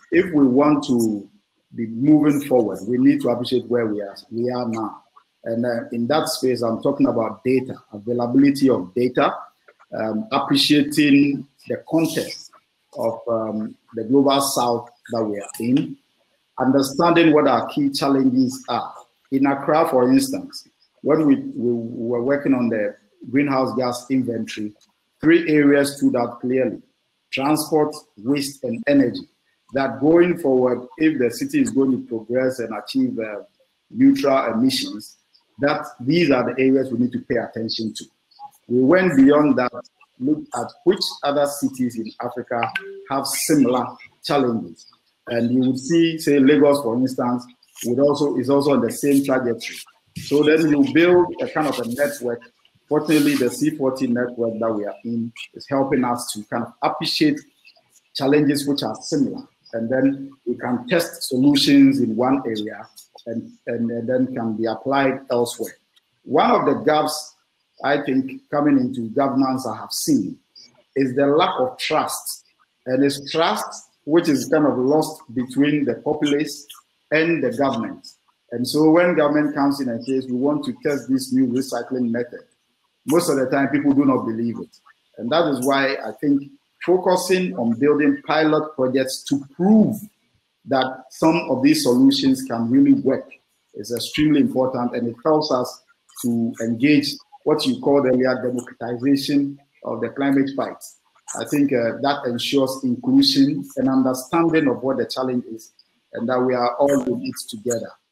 if we want to be moving forward, we need to appreciate where we are now. And in that space, I'm talking about data, availability of data, appreciating the context of the global south that we are in, understanding what our key challenges are. In Accra, for instance, when we were working on the greenhouse gas inventory, 3 areas stood out clearly: transport, waste, and energy. That going forward, if the city is going to progress and achieve neutral emissions, that these are the areas we need to pay attention to. We went beyond that, looked at which other cities in Africa have similar challenges. And you would see, say, Lagos, for instance, is also on the same trajectory. So then you build a kind of a network. Fortunately, the C40 network that we are in is helping us to kind of appreciate challenges which are similar. And then we can test solutions in one area and then can be applied elsewhere. One of the gaps, I think, coming into governance I have seen is the lack of trust. And it's trust which is kind of lost between the populace and the government. And so when government comes in and says, we want to test this new recycling method, most of the time people do not believe it. And that is why I think focusing on building pilot projects to prove that some of these solutions can really work is extremely important, and it helps us to engage what you called earlier democratization of the climate fight. I think that ensures inclusion and understanding of what the challenge is, and that we are all in it together.